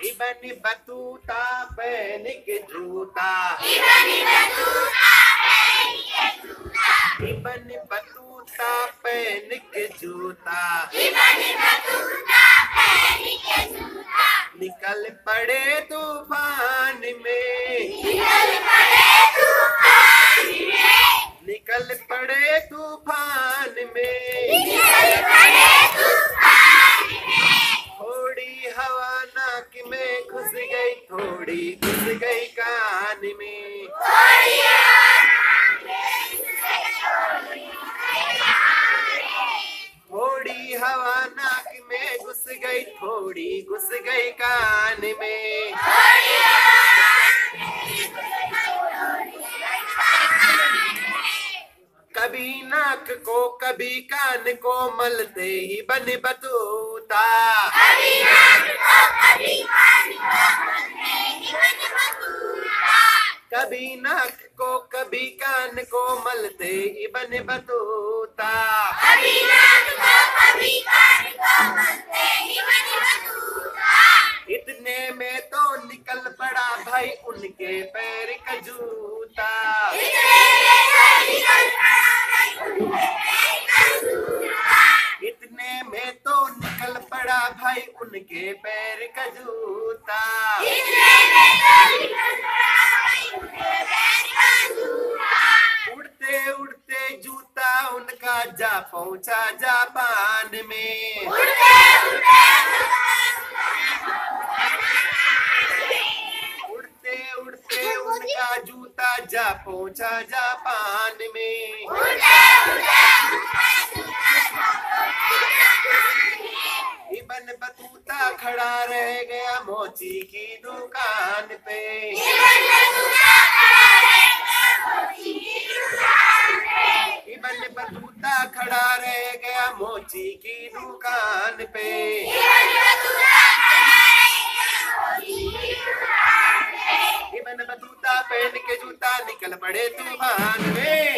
Ibn Battuta पहन के जूता, इबन बतूता पहन के जूता, निकल पड़े तूफान में, निकल पड़े तूफान में, थोड़ी हवा नाक में घुस गई, थोड़ी घुस गई कान में, थोड़ी हवा नाक में घुस गई, थोड़ी घुस गई कान में। कभी नाक को कभी कान को मलते ही बन बतूता, कभी नाक को कभी कान को मलते ही बन बतूता, इतने में तो निकल पड़ा भाई उनके पैर का जूता, इतने में तो निकल पड़ा भाई उनके पैर का जूता, उड़ते उड़ते जूता उनका जा पहुंचा जापान में, उड़ते उड़ते उनका जूता जा पहुंचा जापान में, इबन बतूता खड़ा रह गया मोची की दुकान पे, इबन बतूता खड़ा रह गया मोची की दुकान पे, इबन बतूता पहन के जूता निकल पड़े तूफान में।